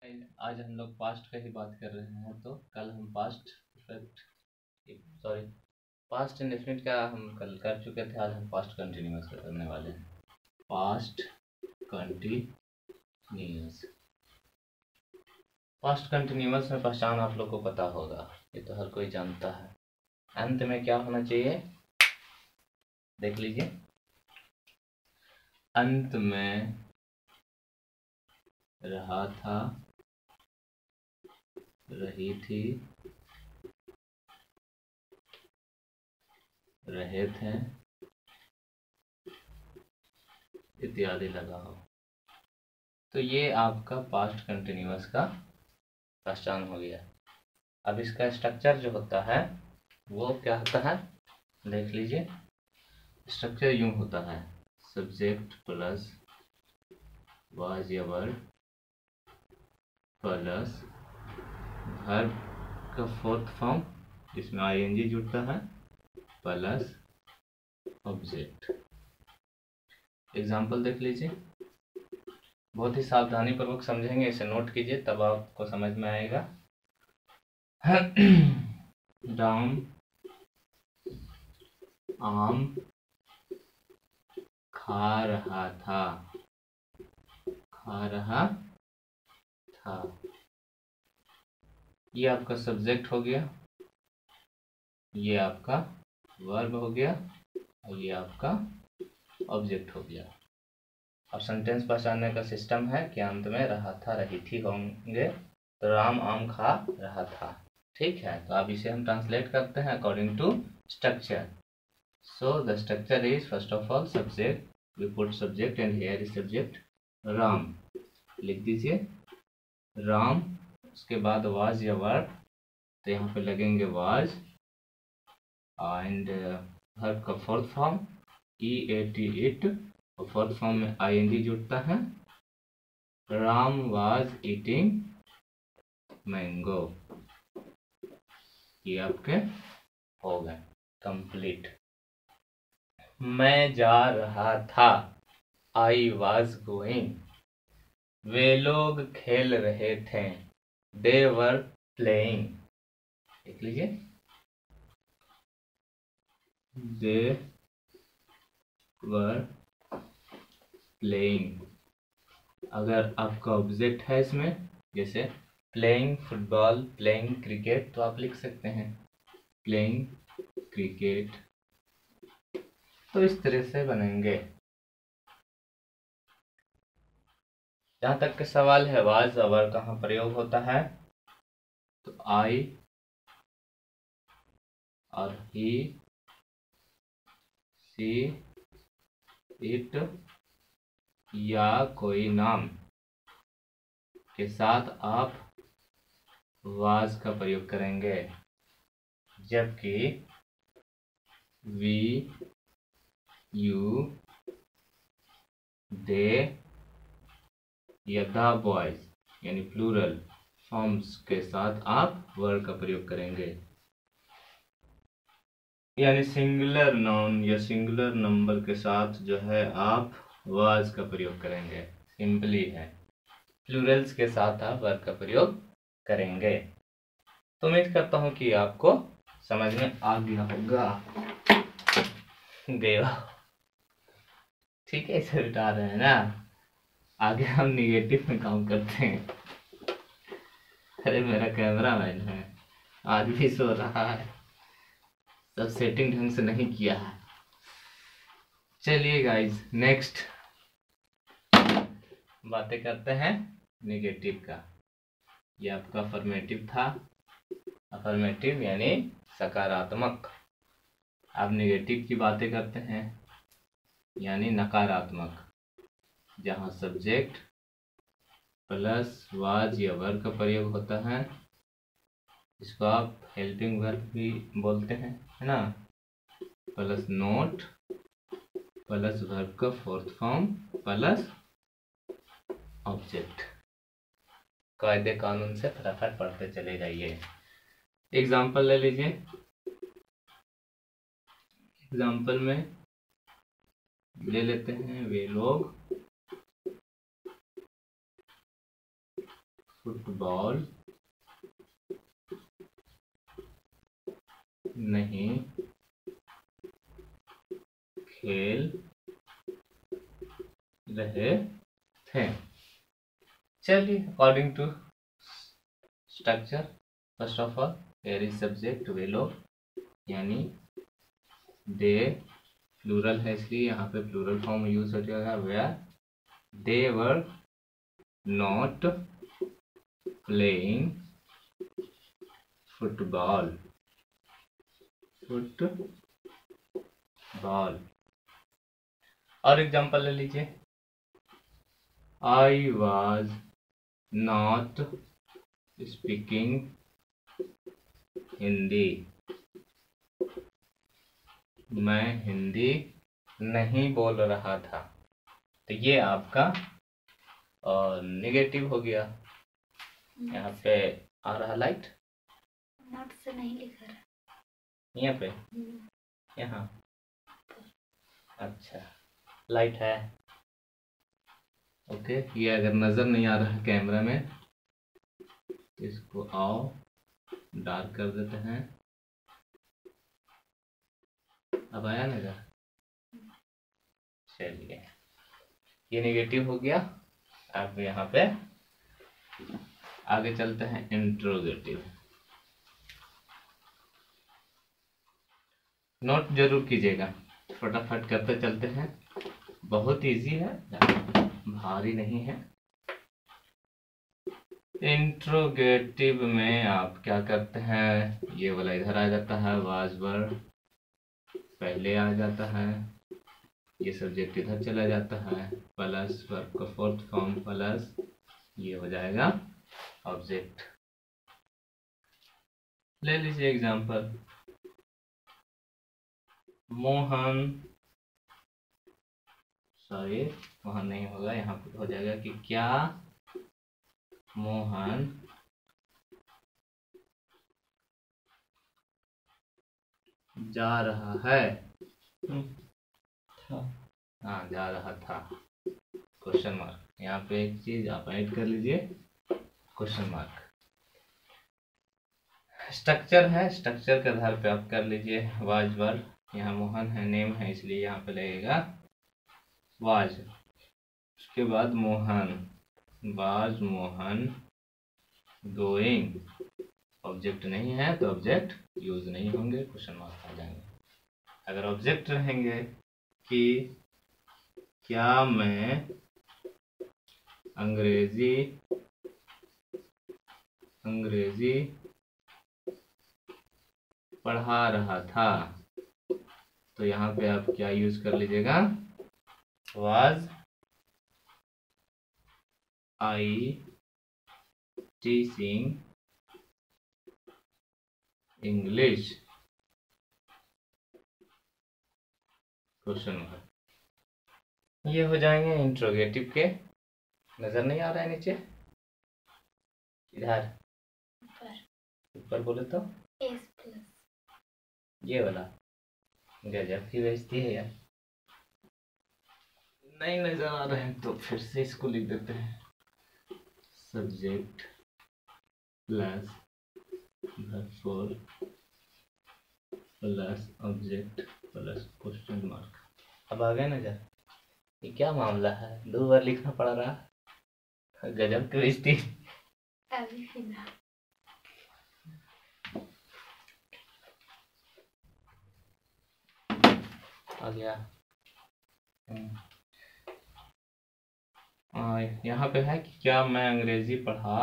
आज हम लोग पास्ट का ही बात कर रहे हैं। तो कल हम पास्ट पास्ट इंडेफिनिट का हम कल कर चुके थे। आज हम पास्ट कंटिन्यूअस का करने वाले हैं। पास्ट कंटिन्यूअस में पहचान आप लोग को पता होगा, ये तो हर कोई जानता है। अंत में क्या होना चाहिए, देख लीजिए। अंत में रहा था, रही थी, रहे थे इत्यादि लगा हो, तो ये आपका पास्ट कंटिन्यूअस का पहचान हो गया। अब इसका स्ट्रक्चर जो होता है वो क्या होता है, देख लीजिए। स्ट्रक्चर यूं होता है, सब्जेक्ट प्लस वाज या वर्ब प्लस वर्ब का फोर्थ फॉर्म, इसमें आईएनजी जुड़ता है, प्लस ऑब्जेक्ट। एग्जाम्पल देख लीजिए, बहुत ही सावधानी पूर्वक समझेंगे, इसे नोट कीजिए तब आपको समझ में आएगा। राम आम खा रहा था, ये आपका सब्जेक्ट हो गया, ये आपका वर्ब हो गया और ये आपका ऑब्जेक्ट हो गया। अब सेंटेंस पहचानने का सिस्टम है कि अंत में रहा था रही थी होंगे, तो राम आम खा रहा था। ठीक है, तो अब इसे हम ट्रांसलेट करते हैं according to structure. So the structure is first of all subject, we put subject and here is subject Ram, लिख दीजिए राम। उसके बाद वाज या वर्ब, तो यहाँ पे लगेंगे वाज एंड वर्ब का फोर्थ फॉर्म EAT इट, और फोर्थ फॉर्म में ING जुड़ता है। राम वाज ईटिंग मैंगो, ये आपके हो गए कंप्लीट। मैं जा रहा था, I was going, वे लोग खेल रहे थे, they were playing, देख लीजिए they were playing। अगर आपका ऑब्जेक्ट है इसमें, जैसे प्लेइंग फुटबॉल, प्लेइंग क्रिकेट, तो आप लिख सकते हैं प्लेइंग क्रिकेट। तो इस तरह से बनेंगे। जहां तक के सवाल है वाज और कहाँ प्रयोग होता है, तो आई और ही, सी, इट या कोई नाम के साथ आप वाज का प्रयोग करेंगे, जबकि वी, यू, दे या द बॉयज यानी प्लूरल फॉर्म्स के साथ आप वर का प्रयोग करेंगे, यानी सिंगुलर नाउन या सिंगुलर नंबर के साथ जो है आप वाज का प्रयोग करेंगे। सिंपली है, प्लूरल्स के साथ आप वर्ब का प्रयोग करेंगे। तो उम्मीद करता हूं कि आपको समझ में आ गया होगा। देवा ठीक है, इसे उठा रहे हैं ना, आगे हम निगेटिव में काम करते हैं। अरे मेरा कैमरा मैन है, आज भी सो रहा है, सब सेटिंग ढंग से नहीं किया है। चलिए गाइस, नेक्स्ट बातें करते हैं निगेटिव का। ये आपका अफर्मेटिव था, अफर्मेटिव यानी सकारात्मक। अब निगेटिव की बातें करते हैं, यानी नकारात्मक, जहां सब्जेक्ट प्लस वाज या वर्ब का प्रयोग होता है। इसको आप हेल्पिंग वर्ब भी बोलते हैं, है ना, प्लस नोट प्लस वर्ब का फोर्थ फॉर्म प्लस ऑब्जेक्ट। कायदे कानून से फटाफट पढ़ते चले जाइए। एग्जाम्पल ले लीजिए। एग्जाम्पल में ले लेते हैं वे लोग फुटबॉल नहीं खेल रहे थे। चलिए, according to structure, first of all where is subject वे लोग, यानी दे प्लूरल है इसलिए यहाँ पे प्लूरल फॉर्म यूज हो जाएगा। Where they were not playing football. और एग्जांपल ले लीजिए, I was not speaking Hindi. मैं हिंदी नहीं बोल रहा था। तो ये आपका नेगेटिव हो गया। यहाँ पे आ रहा लाइट, नोट से नहीं लिखा रहा यहाँ पे, यहाँ अच्छा लाइट है। ओके, ये अगर नजर नहीं आ रहा है कैमरा में तो इसको आओ डार्क कर देते हैं। अब आया नजर? चलिए, ये नेगेटिव हो गया। अब यहाँ पे आगे चलते हैं इंट्रोगेटिव। नोट जरूर कीजिएगा, फटाफट करते चलते हैं, बहुत इजी है, भारी नहीं है। इंट्रोगेटिव में आप क्या करते हैं, ये वाला इधर आ जाता है, वाज वर पहले आ जाता है, ये सब्जेक्ट इधर चला जाता है, प्लस वर्ब का फोर्थ फॉर्म प्लस ये हो जाएगा ऑब्जेक्ट। ले लीजिए एग्जांपल, मोहन, सॉरी मोहन नहीं होगा, यहाँ पे हो जाएगा कि क्या मोहन जा रहा है। हाँ, जा रहा था, क्वेश्चन मार्क। यहाँ पे एक चीज आप ऐड कर लीजिए, क्वेश्चन मार्क। स्ट्रक्चर है, स्ट्रक्चर के आधार पे आप कर लीजिए। वाज वर, यहाँ मोहन है, नेम है, इसलिए यहाँ पे लगेगा वाज। उसके बाद Mohan, was Mohan going, object नहीं है तो ऑब्जेक्ट यूज नहीं होंगे, क्वेश्चन मार्क आ जाएंगे। अगर ऑब्जेक्ट रहेंगे कि क्या मैं अंग्रेजी पढ़ा रहा था, तो यहाँ पे आप क्या यूज कर लीजिएगा, was I teaching English, question mark. ये हो जाएंगे इंट्रोगेटिव के। नजर नहीं आ रहा है नीचे, इधर ऊपर बोले तो एस प्लस, ये वाला गजब की बेइज्जती है यार। नहीं नजर आ रहे हैं तो फिर से इसको लिख देते हैं, subject plus verb four plus object plus question mark. अब आ गए नजर? ये क्या मामला है, 2 बार लिखना पड़ रहा, गजब की बेइज्जती। अभी फिलहाल आ गया। यहाँ पे है कि क्या मैं अंग्रेजी पढ़ा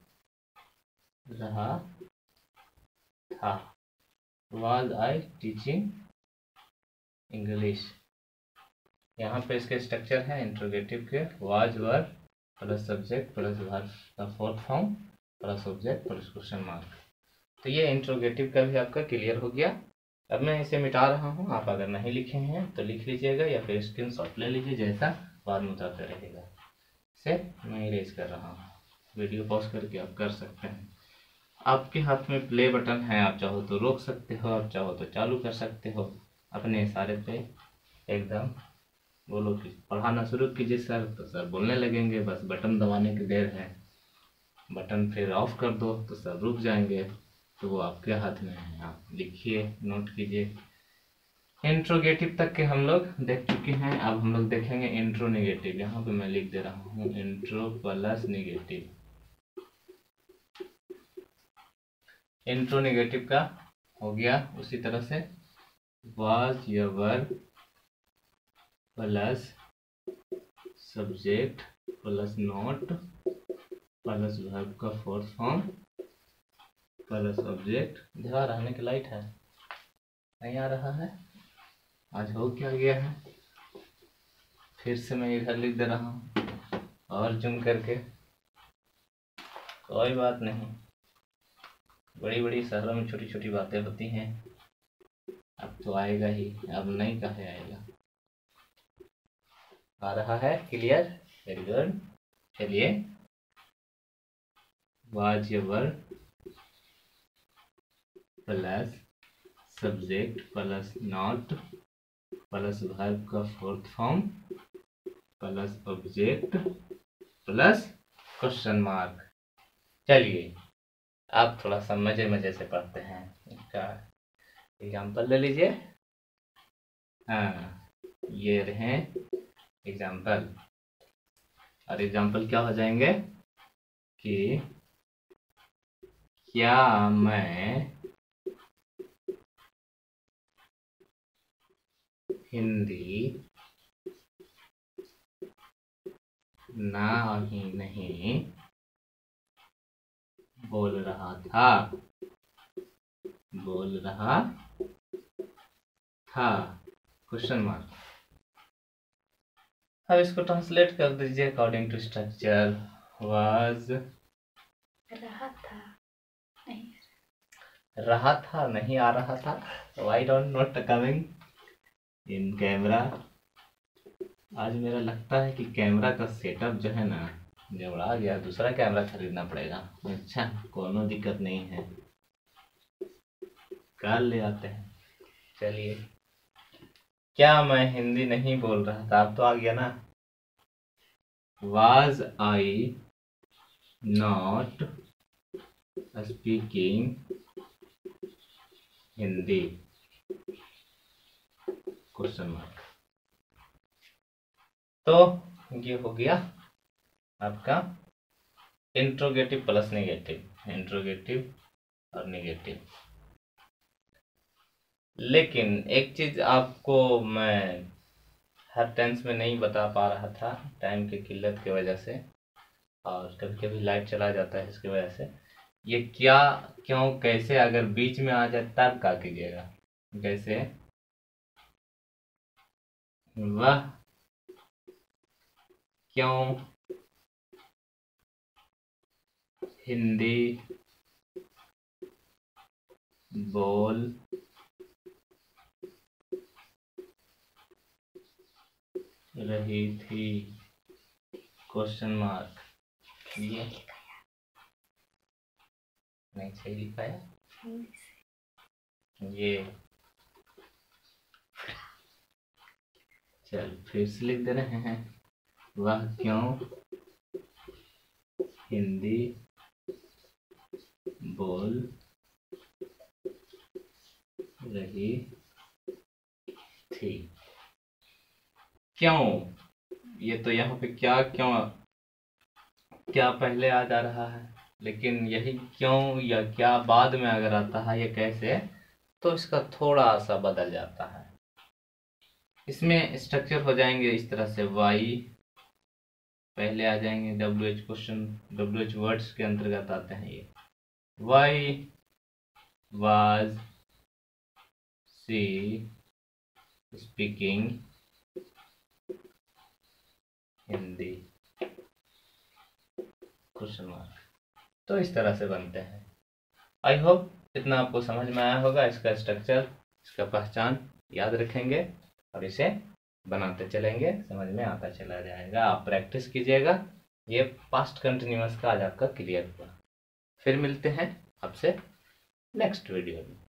रहा था, वाज आई टीचिंग इंग्लिश। यहाँ पे इसके स्ट्रक्चर है इंट्रोगेटिव के, was were plus subject plus verb का fourth form plus object plus question mark. तो ये इंट्रोगेटिव का भी आपका क्लियर हो गया। अब मैं इसे मिटा रहा हूँ, आप अगर नहीं लिखे हैं तो लिख लीजिएगा या फिर स्क्रीनशॉट ले लीजिए, जैसा बाद में उतारते रहेगा। से मैं इरेज कर रहा हूँ, वीडियो पॉज करके आप कर सकते हैं। आपके हाथ में प्ले बटन है, आप चाहो तो रोक सकते हो, आप चाहो तो चालू कर सकते हो, अपने इशारे पे एकदम बोलो कि पढ़ाना शुरू कीजिए सर, तो सर बोलने लगेंगे, बस बटन दबाने की देर है, बटन फिर ऑफ कर दो तो सब रुक जाएंगे, तो वो आपके हाथ में है, आप लिखिए, नोट कीजिए। इंट्रोगेटिव तक के हम लोग देख चुके हैं। अब हम लोग देखेंगे इंट्रो नेगेटिव। यहाँ पे मैं लिख दे रहा हूँ intro plus negative. Intro negative का हो गया। उसी तरह से was your plus subject plus not plus verb का फोर्थ फॉर्म प्लस ऑब्जेक्ट। ध्यान रहने की लाइट है, नहीं आ रहा है, आज हो क्या गया है। फिर से मैं इधर लिख दे रहा हूँ और जूम करके, कोई बात नहीं, बड़ी बड़ी शहरों में छोटी छोटी बातें होती हैं। अब तो आएगा ही, अब नहीं कहे आएगा। आ रहा है क्लियर, वेरी गुड। चलिए, was your plus subject plus not plus verb का fourth form plus object plus question mark. चलिए आप थोड़ा सा मजे मजे से पढ़ते हैं। इसका एग्जाम्पल ले लीजिए। हाँ, ये रहे एग्जाम्पल। और एग्जाम्पल क्या हो जाएंगे कि क्या मैं हिंदी नहीं बोल रहा था, क्वेश्चन मार्क। अब इसको ट्रांसलेट कर दीजिए अकॉर्डिंग टू स्ट्रक्चर। वाज रहा था नहीं आ रहा था। Why don't not coming in camera. आज मेरा लगता है कि कैमरा का सेटअप जो है ना जबड़ा गया, दूसरा कैमरा खरीदना पड़ेगा। अच्छा, कोनो दिक्कत नहीं है, कल ले आते हैं। चलिए, क्या मैं हिंदी नहीं बोल रहा था, अब तो आ गया ना। Was I not speaking Hindi, question mark. तो ये हो गया आपका इंट्रोगेटिव प्लस नेगेटिव, इंट्रोगेटिव और नेगेटिव। लेकिन एक चीज आपको मैं हर टेंस में नहीं बता पा रहा था, टाइम की किल्लत की वजह से, और कभी कभी लाइट चला जाता है इसकी वजह से। ये क्या, क्यों, कैसे अगर बीच में आ जाए तब क्या कीजिएगा। जैसे वह क्यों हिंदी बोल रही थी, क्वेश्चन मार्क। ये नहीं सही लिखा है ये। चल फिर से लिख दे रहे हैं। वह क्यों हिंदी बोल रही थी। क्यों, ये तो यहाँ पे क्या क्यों, क्या पहले आ जा रहा है, लेकिन यही क्यों या क्या बाद में अगर आता है या कैसे, तो इसका थोड़ा सा बदल जाता है। इसमें स्ट्रक्चर हो जाएंगे इस तरह से, वाई पहले आ जाएंगे, WH क्वेश्चन, WH वर्ड्स के अंतर्गत आते हैं ये। Why was she speaking Hindi, question mark. तो इस तरह से बनते हैं। आई होप इतना आपको समझ में आया होगा। इसका स्ट्रक्चर, इसका पहचान याद रखेंगे और इसे बनाते चलेंगे, समझ में आता चला जाएगा। आप प्रैक्टिस कीजिएगा। ये पास्ट कंटिन्यूअस का आज आपका क्लियर हुआ। फिर मिलते हैं आपसे नेक्स्ट वीडियो में।